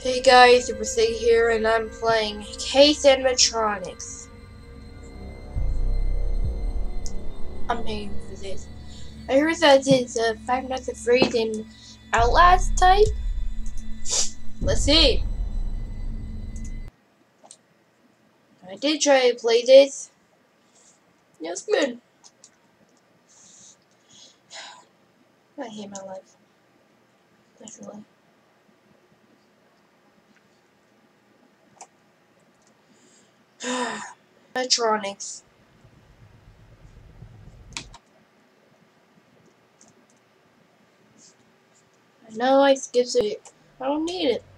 Hey guys, Super Sig here, and I'm playing Case Animatronics. I'm paying for this. I heard that it's Five Nights at Freddy's and Outlast type. Let's see. I did try to play this. It was good. I hate my life. Definitely. Animatronics. I know I skipped it. I don't need it.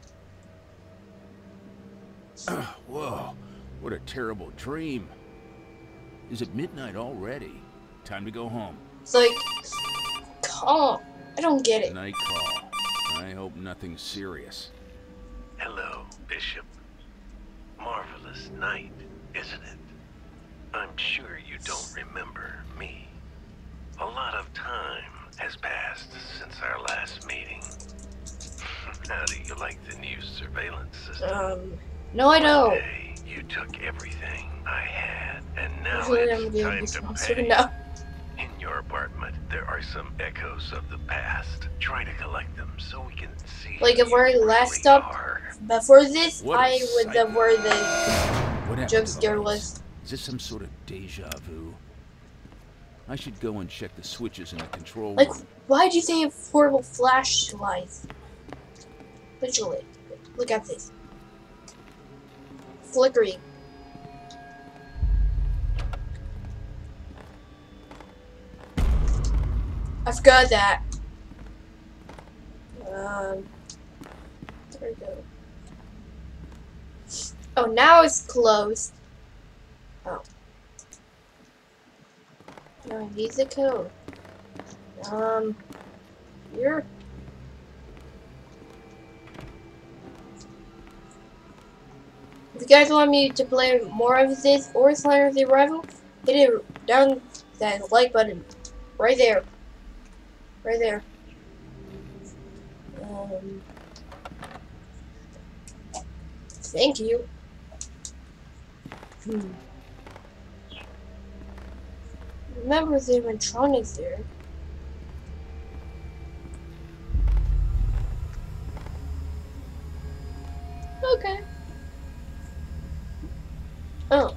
Whoa, what a terrible dream. Is it midnight already? Time to go home. It's like, calm. I don't get it. Night call. I hope nothing serious. Hello, Bishop. Marvelous night, isn't it? I'm sure you don't remember me. A lot of time has passed since our last meeting. How do you like the new surveillance system? No I don't. One day, you took everything I had, and now Usually it's time to pay. No. In your apartment, there are some echoes of the past. Try to collect them so we can see. Like if we're last stop before this, I would have where the jump scare was. Is this some sort of deja vu? I should go and check the switches in the control Like, room. why'd you say horrible flashlights? Literally. Look at this. Flickering. I forgot that. There we go. Oh, now it's closed. Oh. No, I need the code. Here. If you guys want me to play more of this or Slimer the Arrival, hit it down that like button. Right there. Right there. Thank you. Remember the animatronics there. Okay. Oh.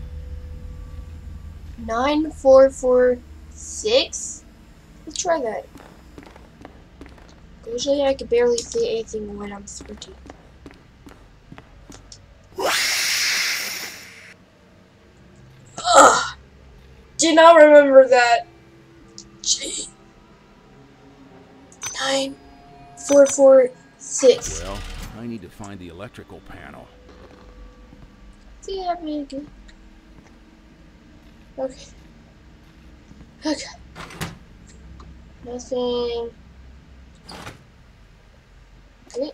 9446? Let's try that. Usually I can barely see anything when I'm switching. Ugh! Did not remember that. Gee. 9446. Well, I need to find the electrical panel. See you having a good. Okay. Okay. Nothing. Okay.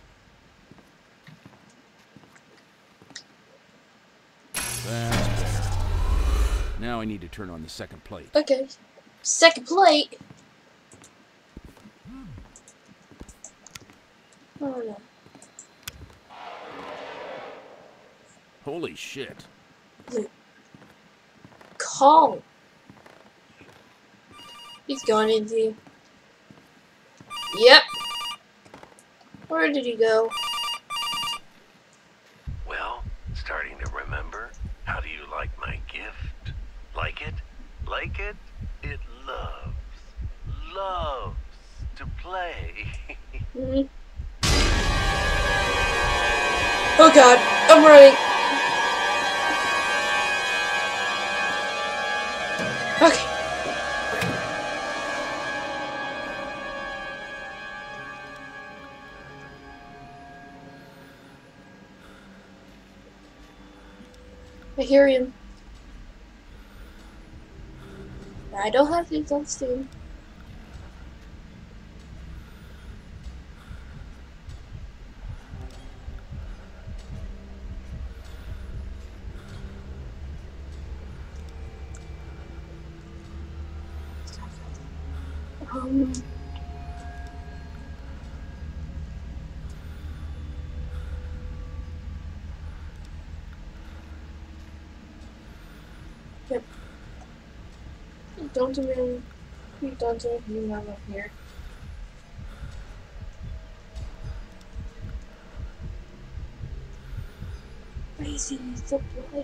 That's better. Now I need to turn on the second plate. Okay. Second plate. Oh no. Holy shit. Call. He's gone into. Yep. Where did he go? Well, starting to remember? How do you like my gift? Like it? Like it? It loves to play. Oh god, I'm running. Okay. I hear him. I don't have to on Steam. Don't even. You don't even know I'm here. Crazy supply.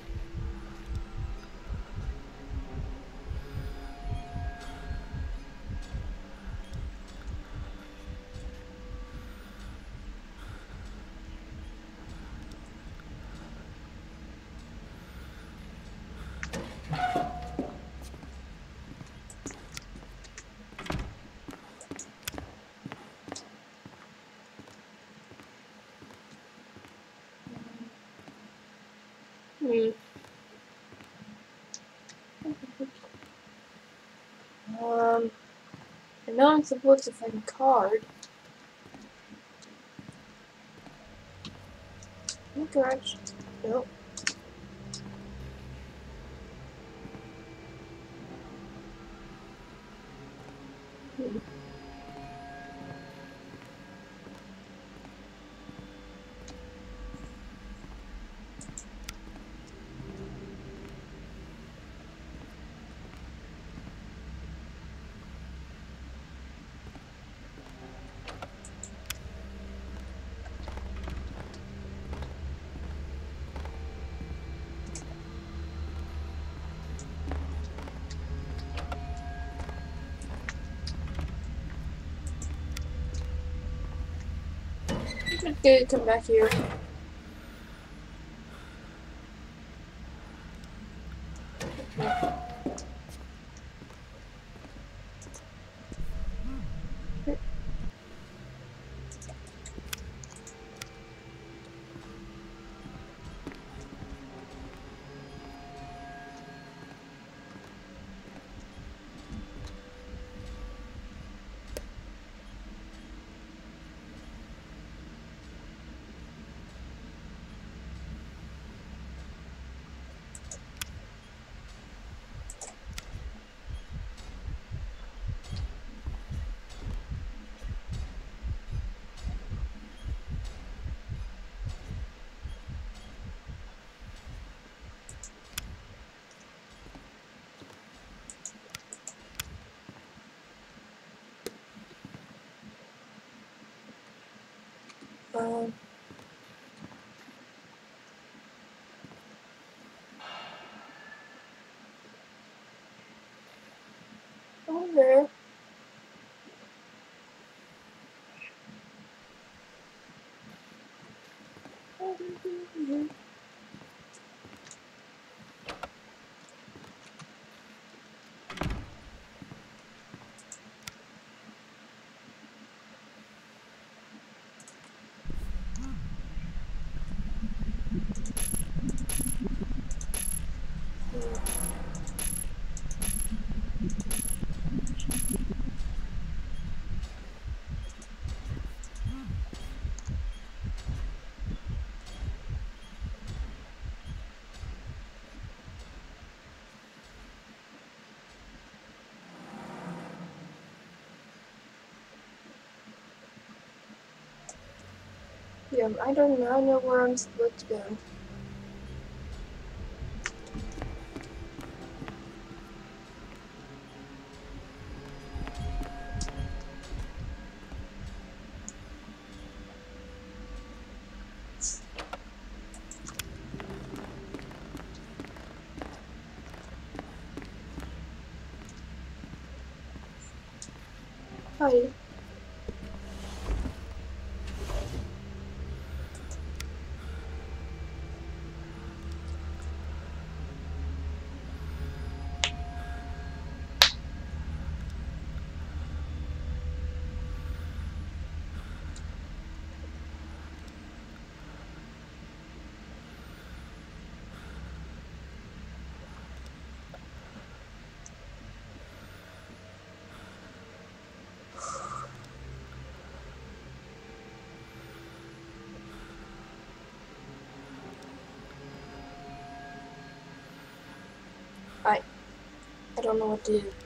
Hmm. I know I'm supposed to find a card. Oh gosh. Nope. Hmm. Good, come back here. Um, over. Yeah, I don't know where I'm supposed to go. Hi. I I don't know what to do.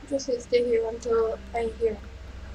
Just gonna stay here until I hear him.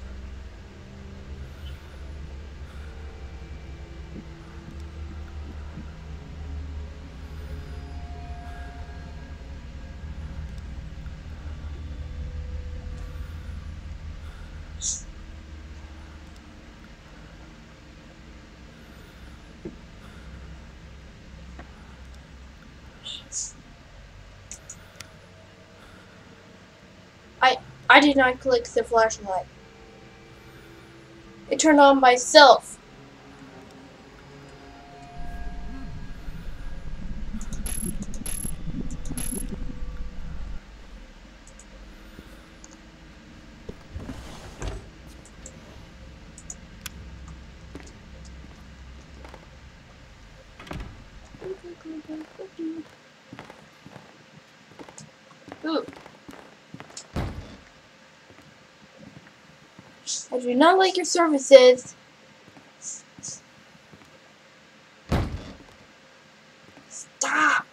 I did not click the flashlight. It turned on myself. Ooh. I do not like your services. Stop.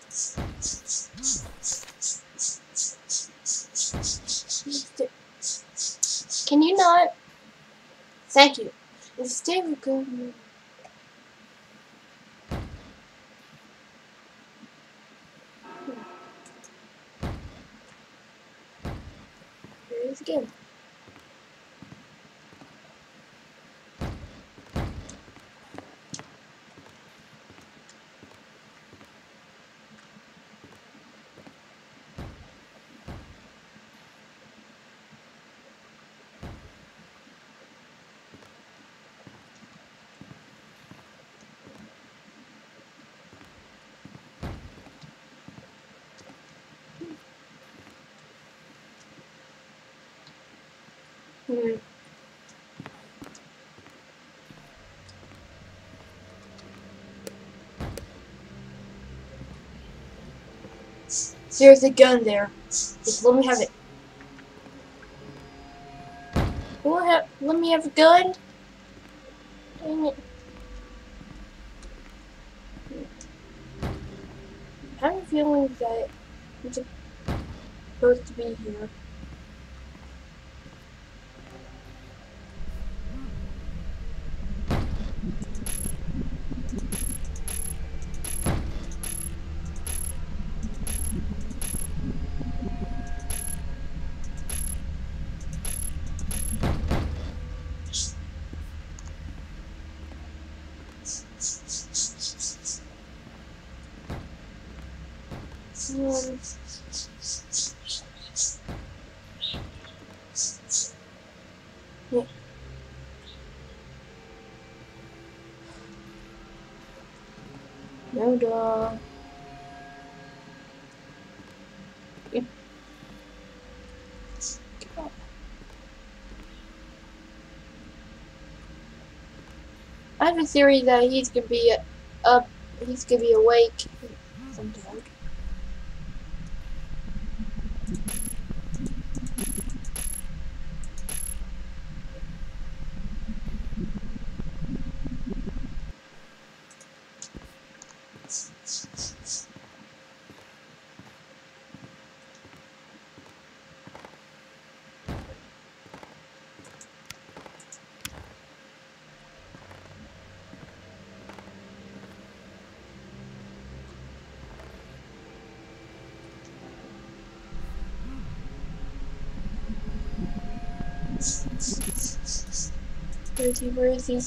Can you not? Thank you. Stay with good. Here it is again. Hmm. There's a gun there. Just let me have it. Let me have a gun. Dang it. I have a feeling that I'm supposed to be here. Um, yeah. No dog. I have a theory that he's gonna be up. He's gonna be awake sometime. Where is he? Where is he?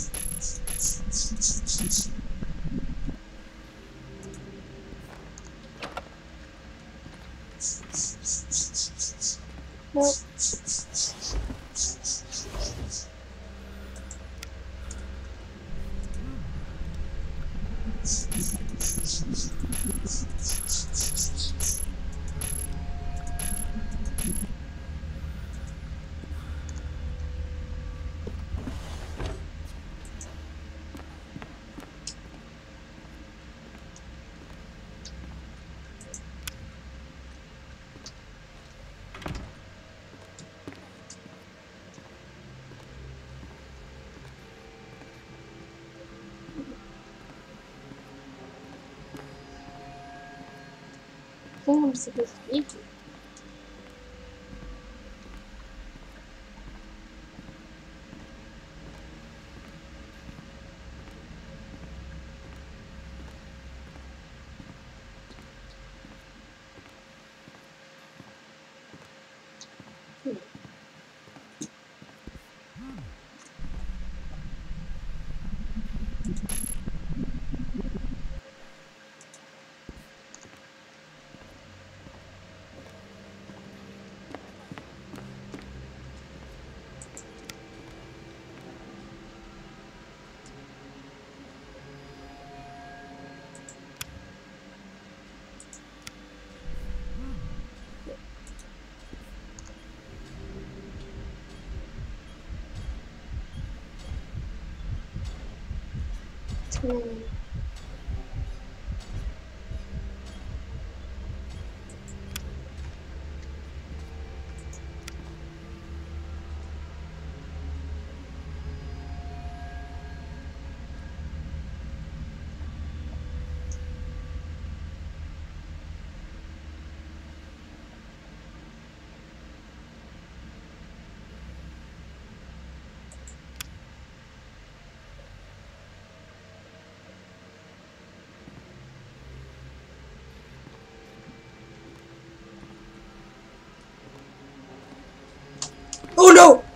Nope. I think I'm supposed to be here. Hmm. Oh no!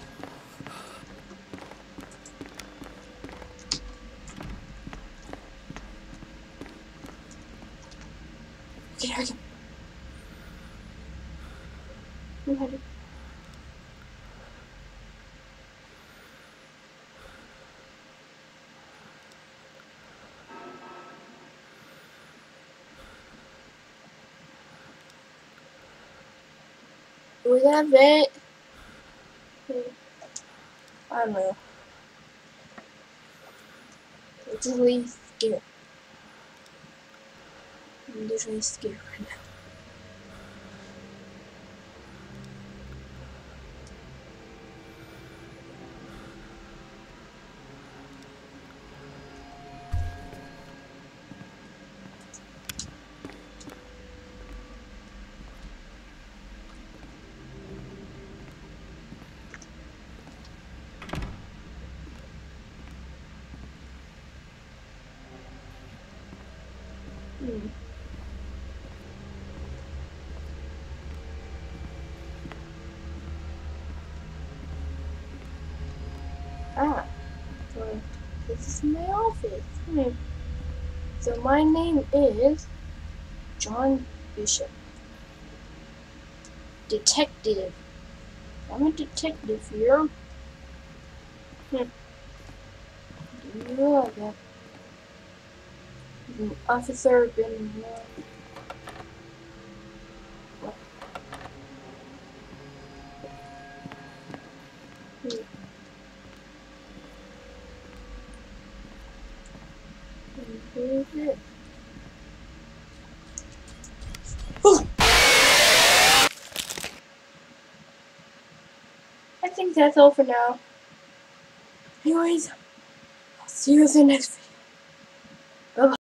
Okay, I can. I'm headed. Was that vent? I don't know. It's just really scared. I'm literally scared right now. Hmm. Ah, so this is my office. Hmm. So my name is John Bishop. Detective. I'm a detective here. Hmm. Yeah, that. An officer been. What? Hmm. Who is it? Oh! I think that's all for now. Anyways, I'll see you in the next video. Bye bye.